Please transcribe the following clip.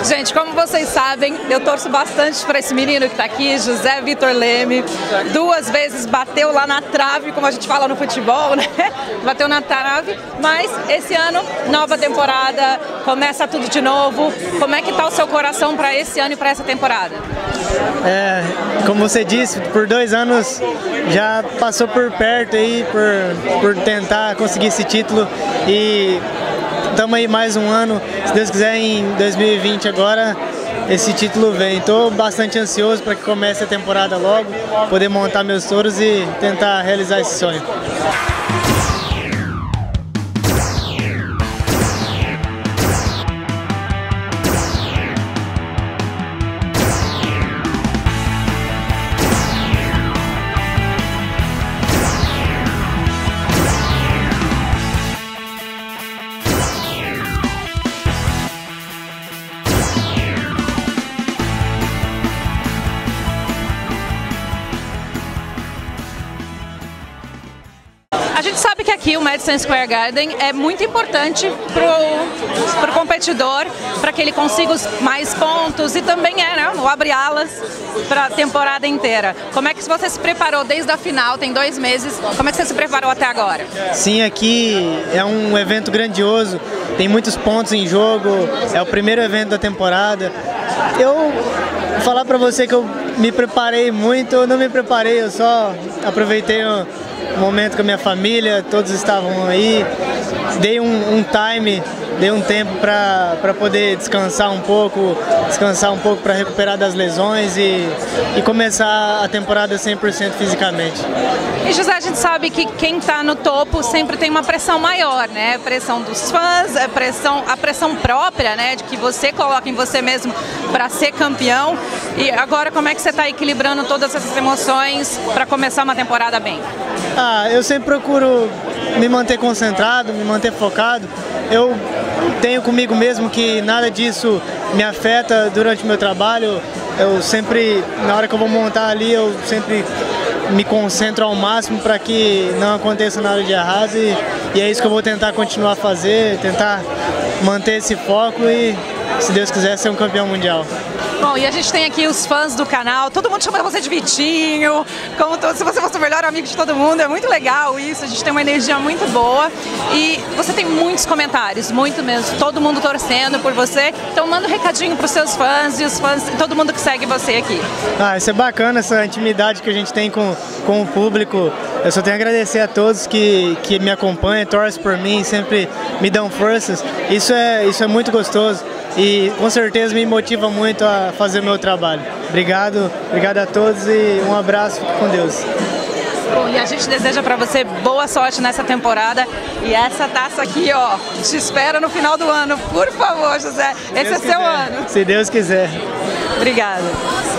Gente, como vocês sabem, eu torço bastante para esse menino que está aqui, José Vitor Leme. 2 vezes bateu lá na trave, como a gente fala no futebol, né? Bateu na trave, mas esse ano, nova temporada, começa tudo de novo. Como é que está o seu coração para esse ano e para essa temporada? Como você disse, por 2 anos já passou por perto aí, por tentar conseguir esse título e estamos aí mais um ano, se Deus quiser em 2020 agora esse título vem. Estou bastante ansioso para que comece a temporada logo, poder montar meus touros e tentar realizar esse sonho. A gente sabe que aqui o Madison Square Garden é muito importante pro competidor, para que ele consiga os mais pontos e também o abre-alas para a temporada inteira. Como é que você se preparou desde a final, tem 2 meses, como é que você se preparou até agora? Sim, aqui é um evento grandioso, tem muitos pontos em jogo, é o primeiro evento da temporada. Eu vou falar para você que eu me preparei muito, eu não me preparei, eu só aproveitei o momento com a minha família, todos estavam aí, dei um tempo para poder descansar um pouco para recuperar das lesões e começar a temporada 100% fisicamente. E José, a gente sabe que quem está no topo sempre tem uma pressão maior, né? Pressão dos fãs, a pressão própria, né? De que você coloca em você mesmo para ser campeão. E agora como é que você está equilibrando todas essas emoções para começar uma temporada bem? Eu sempre procuro me manter concentrado, me manter focado. Eu tenho comigo mesmo que nada disso me afeta durante o meu trabalho. Eu sempre, na hora que eu vou montar ali, eu sempre me concentro ao máximo para que não aconteça nada de errado e é isso que eu vou tentar continuar a fazer, tentar manter esse foco e, se Deus quiser, ser um campeão mundial. Bom, e a gente tem aqui os fãs do canal, todo mundo chama você de Vitinho, se você fosse o melhor amigo de todo mundo, é muito legal isso, a gente tem uma energia muito boa e você tem muitos comentários, muito mesmo, todo mundo torcendo por você, então manda um recadinho para os seus fãs e os fãs, todo mundo que segue você aqui. Isso é bacana, essa intimidade que a gente tem com o público. Eu só tenho a agradecer a todos que me acompanham, torcem por mim, sempre me dão forças, isso é muito gostoso. E com certeza me motiva muito a fazer o meu trabalho. Obrigado a todos e um abraço, fique com Deus. Bom, e a gente deseja para você boa sorte nessa temporada e essa taça aqui, ó, te espera no final do ano, por favor, José, esse é seu ano. Se Deus quiser. Obrigada.